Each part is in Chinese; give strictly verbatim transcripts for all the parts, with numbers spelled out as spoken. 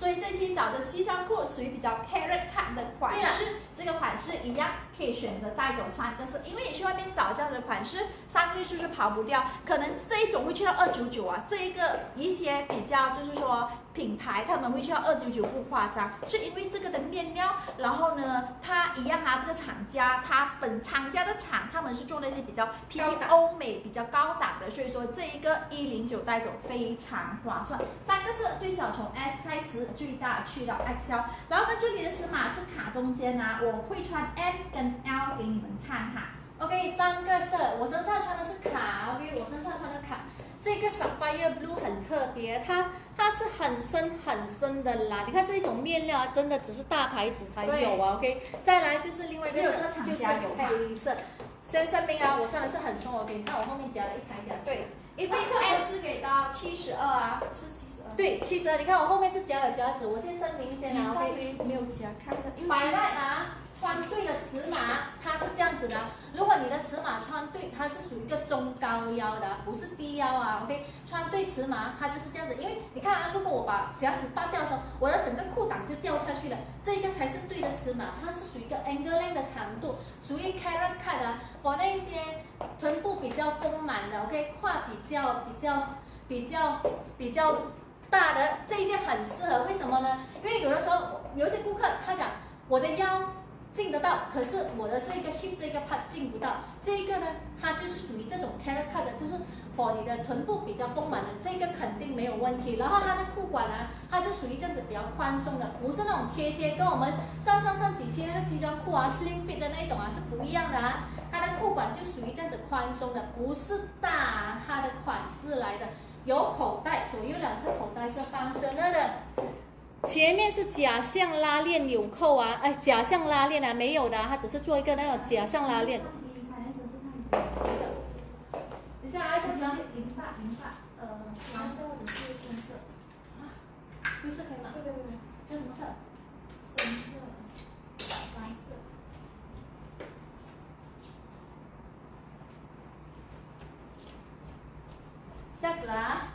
所以这期找的西装裤属于比较 carrot cut 的款式，这个款式一样可以选择带走三个色，因为你去外面找这样的款式，三个月是不是跑不掉？可能这一种会去到二九九啊，这一个一些比较就是说品牌他们会去到二九九不夸张，是因为这个的面料，然后呢它一样啊，这个厂家它本厂家的厂他们是做那些比较偏欧美比较高档的，所以说这一个一零九带走非常划算。三个色最小从 S 开始，最大去到 X L， 然后呢这里的尺码是卡中间啊，我会穿 M 跟 L 给你们看哈。 OK， 三个色，我身上穿的是卡 ，OK， 我身上穿的卡。这个 Sapphire Blue 很特别，它它是很深很深的啦。你看这种面料真的只是大牌子才有啊 ，OK。再来就是另外一个色，就是黑色。先声明啊，我穿的是很松 ，OK。你看我后面夹了一排夹子。 对，因为 S 给到七十二啊，是七十二。 对，七十二。你看我后面是夹了夹子，我先声明先啊 ，OK。没有夹，看的。 百代啊。穿对了尺码，它是这样子的。如果你的尺码穿对，它是属于一个中高腰的，不是低腰啊。OK， 穿对尺码，它就是这样子。因为你看啊，如果我把夹子拔掉的时候，我的整个裤裆就掉下去了。这个才是对的尺码，它是属于一个 angle length 的长度，属于 carrot cut 的。我那些臀部比较丰满的 ，OK， 胯比较比较比较比较大的这一件很适合。为什么呢？因为有的时候有一些顾客他讲我的腰进得到，可是我的这个 hip 这个 part 进不到，这一个呢，它就是属于这种 carrot cut 的，就是 for 你的臀部比较丰满的，这个肯定没有问题。然后它的裤管啊，它就属于这样子比较宽松的，不是那种贴贴，跟我们上上上几期那个西装裤啊 slim fit 的那种啊是不一样的啊。它的裤管就属于这样子宽松的，不是大它的款式来的，有口袋，左右两侧口袋是方身的。前面是假象拉链纽扣啊，哎，假象拉链啊，没有的、啊，它只是做一个那种假象拉链。等下啊，什么？ 银发，银发，呃，蓝色或者是深色。 啊，绿色可以吗？ 对对对。 这什么色？ 深色，蓝色。 这样子啊。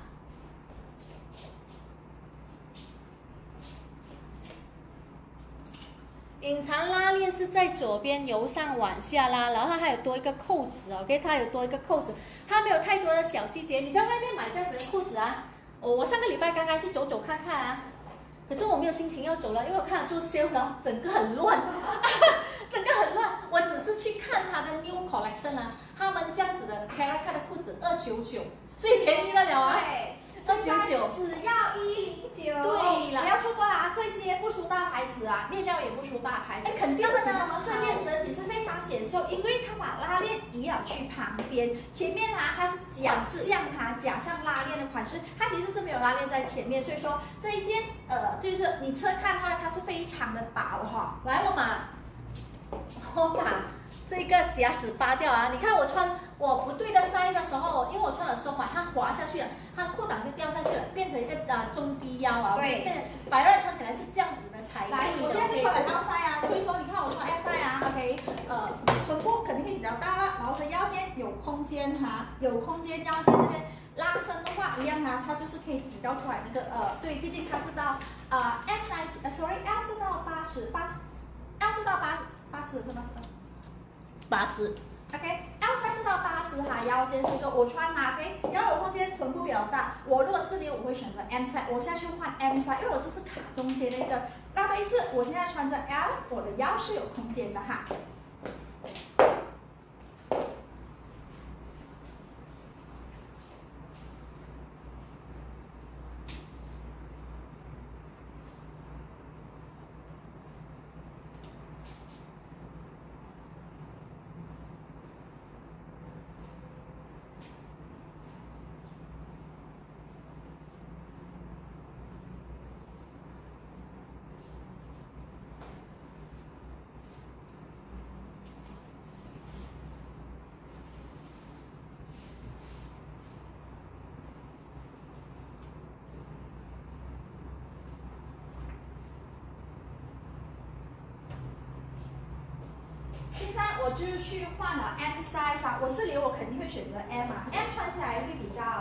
隐藏拉链是在左边由上往下拉，然后它有多一个扣子 ，OK， 它有多一个扣子，它没有太多的小细节。你在外面买这样子的裤子啊，我我上个礼拜刚刚去走走看看啊，可是我没有心情要走了，因为我看了做 sales 啊，整个很乱，整个很乱。我只是去看它的 new collection 啊，他们这样子的 carrot cut 的裤子二九九，最便宜的了啊。二九九， 只要一零九。 对啦， 不要错过啦，这些不输大牌子啊，面料也不输大牌子。 哎，肯定是呢，这件整体是非常显瘦，因为它把拉链移了去旁边，前面啊它是假象哈，假上拉链的款式，它其实是没有拉链在前面，所以说这一件呃就是你侧看的话，它是非常的薄哈。 来，我把我把这个夹子扒掉啊！你看我穿我不对的 size 的时候，因为我穿了松嘛，它滑下去了，它裤裆就掉下去了，变成一个呃中低腰啊。 对。 变成白瑞穿起来是这样子的才对的。 来，我现在就穿了 L size 啊，所以说你看我穿 L size 啊 ，OK， 呃，臀部肯定会比较大啦，然后的腰间有空间哈，有空间，腰间这边拉伸的话一样哈，它就是可以挤到出来那个呃，对，毕竟它是到呃 M size， 呃 sorry，L 是到八十，八十 ，L 是到八八十，是八十。 八十 ，OK，L size 是到八十哈，腰间，所以说我穿嘛 ，OK， 腰有空间，臀部比较大。我如果自己我会选择 M size， 我现在去换 M size， 因为我这是卡中间那个。那么一次，我现在穿着 L， 我的腰是有空间的哈。现在我就是去换了 M size 啊，我这里我肯定会选择 M 啊 ，M 穿起来会比较看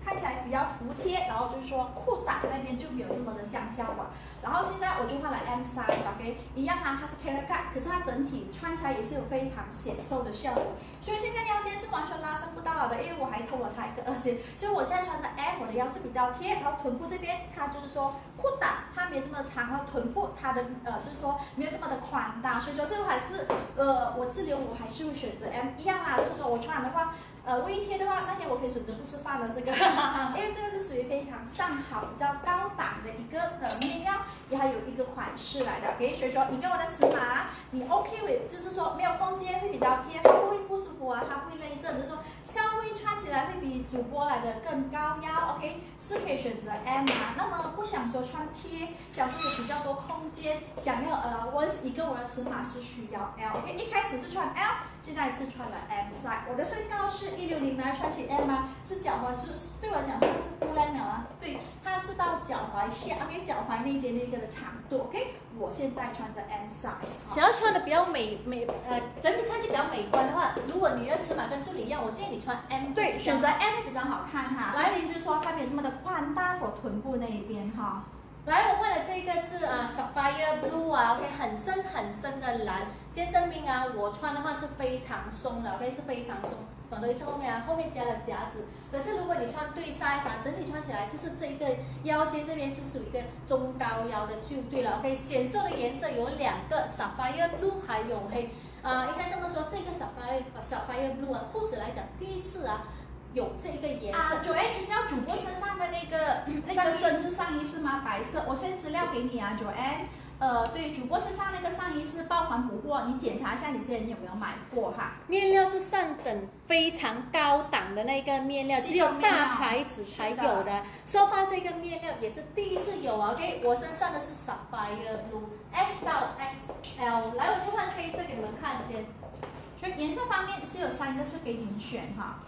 看起来比较服帖，然后就是说裤裆那边就没有这么的向下滑。然后现在我就换了 M size，OK， 一样啊，它是 carrot cut， 可是它整体穿起来也是有非常显瘦的效果。所以现在腰间是完全拉伸不到了的，因为我还偷了它一个二线，所以我现在穿的 M， 我的腰是比较贴，然后臀部这边它就是说裤裆它没有这么长，然后臀部它的呃就是说没有这么的宽大，所以说这个还是呃我自留我还是会选择 M 一样啦，就是说我穿的话。呃，微贴的话，那天我可以选择不是放的这个，因为这个是属于非常上好、比较高档的一个呃面料，也还有一个款式来的。OK， 所以说你跟我的尺码，你 OK 为就是说没有空间会比较贴，它不会不舒服啊，它不会勒着，只是说稍微穿起来会比主播来的更高腰。OK， 是可以选择 M 啊。那么不想说穿贴，想说有比较多空间，想要呃我你跟我的尺码是需要 L。OK， 一开始是穿 L。现在是穿了 M size， 我的身高是一六零，来穿起 M 啊，是脚踝是对我来讲算是不烂了啊，对，它是到脚踝下 ，OK， 脚踝那边那个的长度 ，OK， 我现在穿着 M size。 想要穿的比较美美呃，整体看起来比较美观的话，如果你的尺码跟助理一样，我建议你穿 M。 对，选择 M 比较好看哈。来，就是说它没有这么的宽大，我臀部那一边哈。 来，我换的这个是啊 Sapphire Blue 啊 ，OK， 很深很深的蓝。先声明啊，我穿的话是非常松的 ，OK， 是非常松。反对是后面啊，后面加了夹子。可是如果你穿对 size 啊，整体穿起来就是这一个腰间这边是属于一个中高腰的就对了 ，OK。显瘦的颜色有两个 Sapphire Blue 还有黑啊、呃，应该这么说，这个 Sapphire Sapphire Blue 啊，裤子来讲第一次啊。有这个颜色。 啊，九 A， 你是要主播身上的那个那个针织上衣是吗？白色，我 send 资料给你啊，九 A。呃，对，主播身上那个上衣是爆款补货，你检查一下你之前有没有买过哈。 面料是上等非常高档的那个面料，只有大牌子才有的。收发这个面料也是第一次有 ，OK， 我身上的是 Sapphire Blue，S 到 X L， 来我就换黑色给你们看先。 所以颜色方面是有三个是给你们选哈。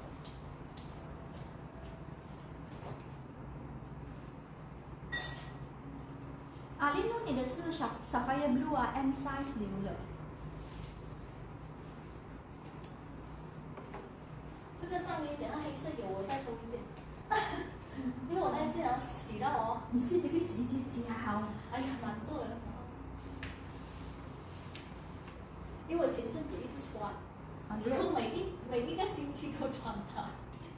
啊，另外你的是 Sapphire Blue 啊 ，M size 留了。 这个上衣等下黑色有，我再收一件。因为我那件要洗到哦。 你自己去洗衣机夹好。 哎呀，蛮多的。因为我前阵子一直穿，几乎每一每一个星期都穿它。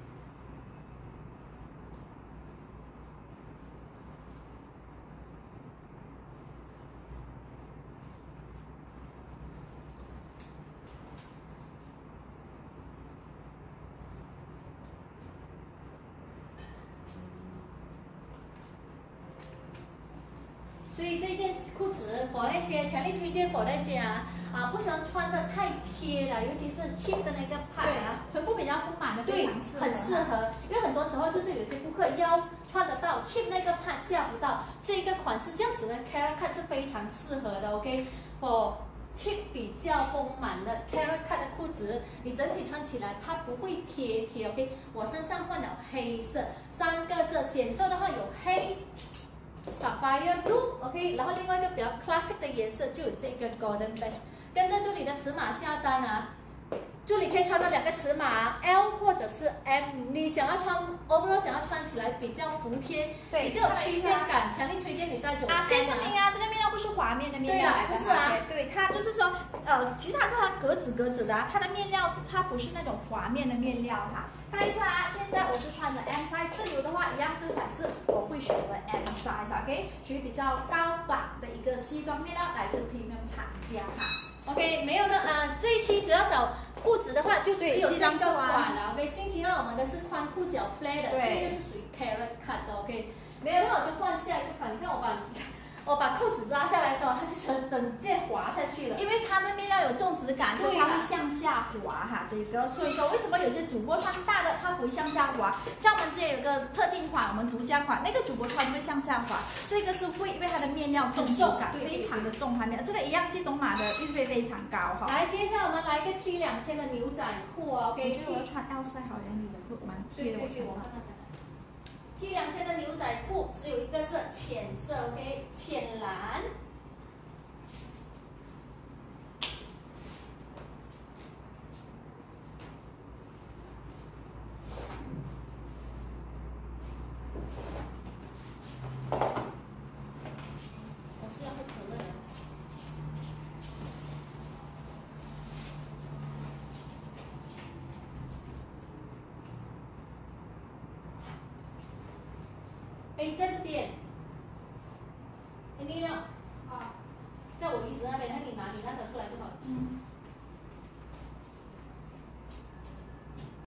所以这件裤子，for那些强烈推荐 for 那些啊啊不喜欢穿的太贴了，尤其是 hip 的那个 part 啊， 臀部比较丰满的， 对，很适合。因为很多时候就是有些顾客腰穿得到 hip 那个 part 下不到，这个款式这样子的 carrot cut 是非常适合的 ，OK，for hip 比较丰满的 carrot cut 的裤子，你整体穿起来它不会贴贴 ，OK。我身上换了黑色，三个色，显瘦的话有黑。Sapphire Blue，OK， 然后另外一个比较 classic 的颜色就有这个 Golden Beige， 跟着助理的尺码下单啊，助理可以穿到两个尺码 L 或者是 M， 你想要穿 overall 想要穿起来比较服帖，比较有曲线感，强烈推荐你带走。 啊，先声明啊，这个面料不是滑面的面料来的， 对啊，不是啊， 对，它就是说，呃，其实它是它格子格子的、啊，它的面料它不是那种滑面的面料哈。看一下啊，现在我是穿着 M size， 自由的话一样这款式我会选择 M size，OK， 属于比较高档的一个西装面料，来自 Premium 厂家哈。 OK， 没有了啊，这一期主要找裤子的话就只有这个款了。OK， 星期二我们的是宽裤脚 flat 的，这个是属于 carrot cut 的 ，OK。没有的话我就换下一个款，你看我把。我把扣子拉下来的时候，它就整整件滑下去了。 因为它的面料有重质感，所以它会向下滑哈。这个，所以说为什么有些主播穿大的它不会向下滑？像我们之前有个特定款，我们独家款，那个主播穿会向下滑，这个是会因为它的面料重质感非常的重，它面这个一样记懂码的运费非常高哈。 来，接下来我们来一个 T 两千的牛仔裤啊 ，OK。 我觉得我要穿 L size 好点，牛仔裤蛮贴的，我觉得。 T 两千的牛仔裤只有一个色，浅色 ，OK， 浅蓝。 哎，在这边，哎，你要， 好， 在我椅子那边，那你拿你那条出来就好了。 嗯。